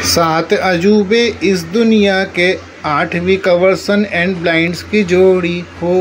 सात अजूबे इस दुनिया के, आठवीं कवर्सन एंड ब्लाइंड्स की जोड़ी हो।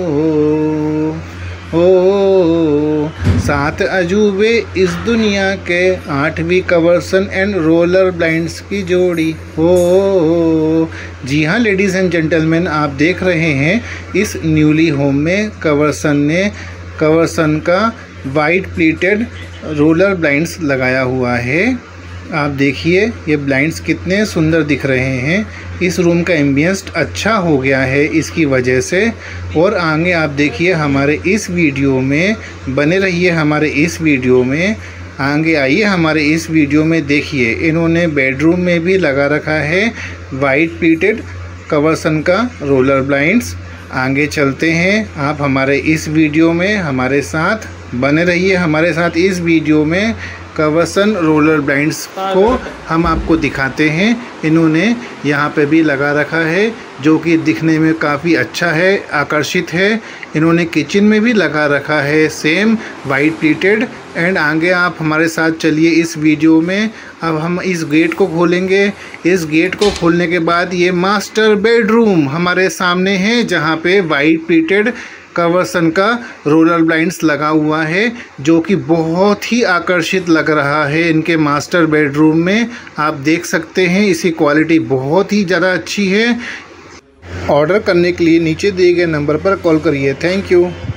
सात अजूबे इस दुनिया के, आठवीं कवर्सन एंड रोलर ब्लाइंड्स की जोड़ी हो। जी हाँ लेडीज़ एंड जेंटलमैन, आप देख रहे हैं इस न्यूली होम में कवर्सन का वाइट प्लीटेड रोलर ब्लाइंड्स लगाया हुआ है। आप देखिए ये ब्लाइंड्स कितने सुंदर दिख रहे हैं। इस रूम का एम्बियंस अच्छा हो गया है इसकी वजह से। और आगे आप देखिए हमारे इस वीडियो में, बने रहिए हमारे इस वीडियो में, आगे आइए हमारे इस वीडियो में। देखिए इन्होंने बेडरूम में भी लगा रखा है वाइट प्लीटेड कवर्सन का रोलर ब्लाइंड्स। आगे चलते हैं, आप हमारे इस वीडियो में हमारे साथ बने रहिए। हमारे साथ इस वीडियो में कवर्सन रोलर ब्लाइंड्स को हम आपको दिखाते हैं। इन्होंने यहाँ पे भी लगा रखा है जो कि दिखने में काफ़ी अच्छा है, आकर्षित है। इन्होंने किचन में भी लगा रखा है सेम वाइट प्लीटेड। एंड आगे आप हमारे साथ चलिए इस वीडियो में। अब हम इस गेट को खोलेंगे। इस गेट को खोलने के बाद ये मास्टर बेडरूम हमारे सामने है, जहाँ पे वाइट प्लीटेड कवर्सन का रोलर ब्लाइंड्स लगा हुआ है, जो कि बहुत ही आकर्षित लग रहा है इनके मास्टर बेडरूम में। आप देख सकते हैं इसकी क्वालिटी बहुत ही ज़्यादा अच्छी है। ऑर्डर करने के लिए नीचे दिए गए नंबर पर कॉल करिए। Thank you.